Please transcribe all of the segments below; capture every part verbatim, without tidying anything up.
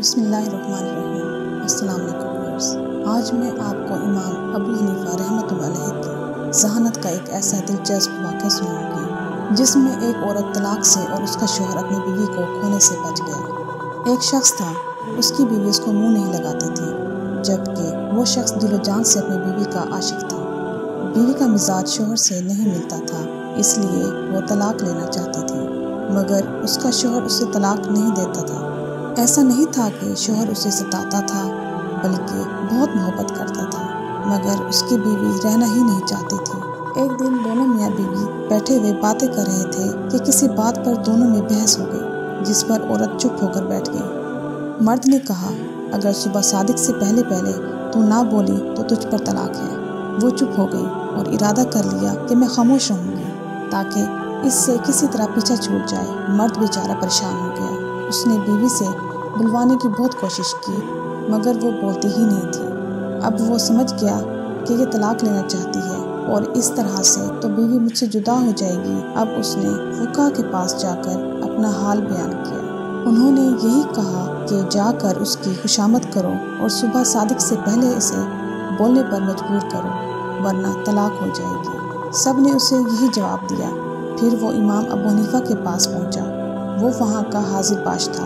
بسم اللہ الرحمن الرحیم۔ السلام علیکم ویورز۔ آج میں آپ کو امام ابو حنیفہ رحمۃ اللہ علیہ کی ذہانت کا ایک ایسا دلچسپ واقعہ سناؤں گی جس میں ایک عورت طلاق سے اور اس کا شوہر اپنی بیوی کو کھونے سے بچ گیا۔ ایک شخص تھا، اس کی بیوی اس کو منہ نہیں لگاتی تھی، جبکہ وہ شخص دل و جان سے اپنی بیوی کا عاشق تھا۔ بیوی کا مزاج شوہر سے نہیں ملتا تھا، اس لیے وہ طلاق لینا چاہتی تھی، مگر اس کا شوہر اسے طلاق نہیں دیتا تھا۔ ایسا نہیں تھا کہ شوہر اسے ستاتا تھا، بلکہ بہت محبت کرتا تھا، مگر اس کی بیوی رہنا ہی نہیں چاہتی تھی۔ ایک دن دونوں میاں بیوی بیٹھے ہوئے باتیں کر رہے تھے کہ کسی بات پر دونوں میں بحث ہو گئی، جس پر عورت چپ ہو کر بیٹھ گئی۔ مرد نے کہا، اگر صبح صادق سے پہلے پہلے تو نہ بولی تو تجھ پر طلاق ہے۔ وہ چپ ہو گئی اور ارادہ کر لیا کہ میں خاموش رہوں گی تاکہ اس سے کسی طرح پیچھا چھوٹ جائے۔ مرد بیچارہ پریشان ہو گیا۔ اس نے بیوی سے بلوانے کی بہت کوشش کی، مگر وہ بولتی ہی نہیں تھی۔ اب وہ سمجھ گیا کہ یہ طلاق لینا چاہتی ہے اور اس طرح سے تو بیوی مجھ سے جدا ہو جائے گی۔ اب اس نے فقہ کے پاس جا کر اپنا حال بیان کیا۔ انہوں نے یہی کہا کہ جا کر اس کی خوشامد کرو اور صبح صادق سے پہلے اسے بولنے پر مجبور کرو، ورنہ طلاق ہو جائے گی۔ سب نے اسے یہی جواب دیا۔ پھر وہ امام ابو حنیفہ کے پاس پہنچا۔ وہ وہاں کا حاضر باش تھا،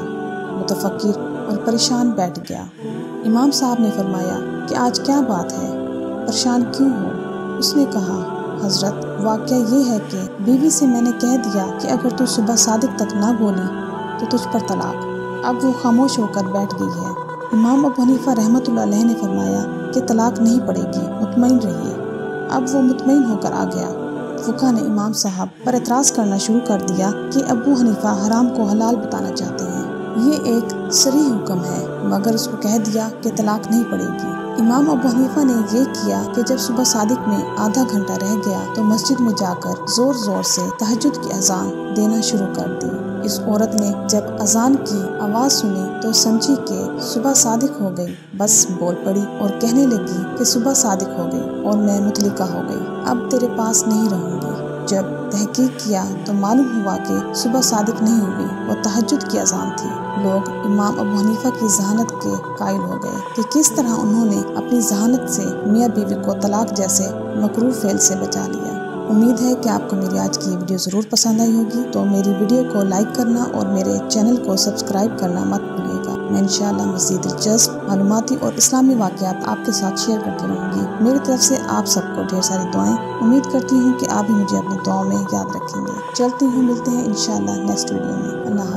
متفکر اور پریشان بیٹھ گیا۔ امام صاحب نے فرمایا کہ آج کیا بات ہے، پریشان کیوں ہو؟ اس نے کہا، حضرت واقعہ یہ ہے کہ بیوی سے میں نے کہہ دیا کہ اگر تو صبح صادق تک نہ بولی تو تجھ پر طلاق۔ اب وہ خاموش ہو کر بیٹھ گئی ہے۔ امام ابو حنیفہ رحمۃ اللہ علیہ نے فرمایا کہ طلاق نہیں پڑے گی، مطمئن رہیے۔ اب وہ مطمئن ہو کر آ گیا۔ فقہ نے امام صاحب پر اعتراض کرنا شروع کر دیا کہ ابو حنیفہ حرام کو حلال بتانا چاہتے ہیں۔ یہ ایک صریح حکم ہے، مگر اس کو کہہ دیا کہ طلاق نہیں پڑے گی۔ امام ابو حنیفہ نے یہ کیا کہ جب صبح صادق میں آدھا گھنٹہ رہ گیا تو مسجد میں جا کر زور زور سے تہجد کی اذان دینا شروع کر دی۔ اس عورت نے جب اذان کی آواز سنی تو سمجھی کہ صبح صادق ہو گئی، بس بول پڑی اور کہنے لگی کہ صبح صادق ہو گئی اور میں مطلقہ ہو گئی، اب تیرے پاس نہیں رہوں گی۔ جب تحقیق کیا تو معلوم ہوا کہ صبح صادق نہیں ہوئی، وہ تہجد کی اذان تھی۔ لوگ امام ابو حنیفہ کی ذہانت کے قائل ہو گئے کہ کس طرح انہوں نے اپنی ذہانت سے میاں بیوی کو طلاق جیسے مکروہ فعل سے بچا لیا۔ امید ہے کہ آپ کو میری آج کی یہ ویڈیو ضرور پسند آئی ہوگی، تو میری ویڈیو کو لائک کرنا اور میرے چینل کو سبسکرائب کرنا مت بھولیے گا۔ میں انشاءاللہ مزید دلچسپ معلوماتی اور اسلامی واقعات آپ کے ساتھ شیئر کرتی رہوں گی۔ میری طرف سے آپ سب کو ڈھیر ساری دعائیں۔ امید کرتی ہوں کہ آپ بھی مجھے اپنی دعاؤں میں یاد رکھیں گے۔ چلتی ہوں، ملتے ہیں انشاءاللہ نیکسٹ ویڈیو میں۔ اللہ حافظ۔